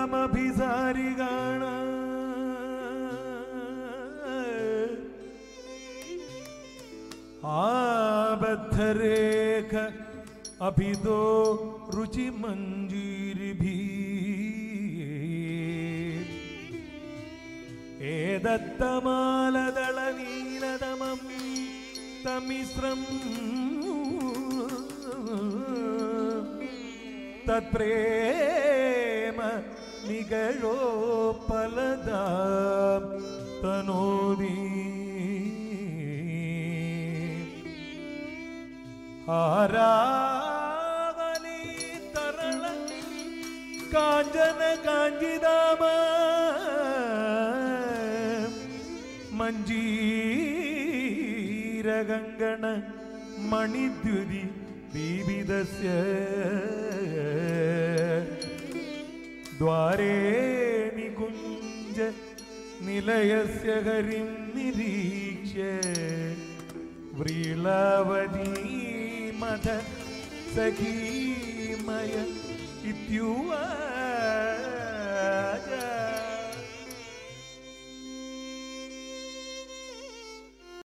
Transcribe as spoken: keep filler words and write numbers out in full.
ഏതത്തമഭിസാരികാണ ആബദ്ധരേഖ അഭിതോ രുചിമഞ്ജീരിഭി ഏതത്തമാലദളനീലതമം തമിശ്രം തത്പ്രേമ നിഗഴോപലദാം തനോദി Aravalli തരള Kanchana കാഞ്ചിതാമ മഞ്ജീരഗംഗണ മണിദ്യുതി ദീപിതസ്യ ദ്വാരേ നികുഞ്ച നിലയസ്യ ഹരിം നിരീക്ഷ്യ വ്രീളാവതീ മധ സഖീമയ ഇത്യുവാ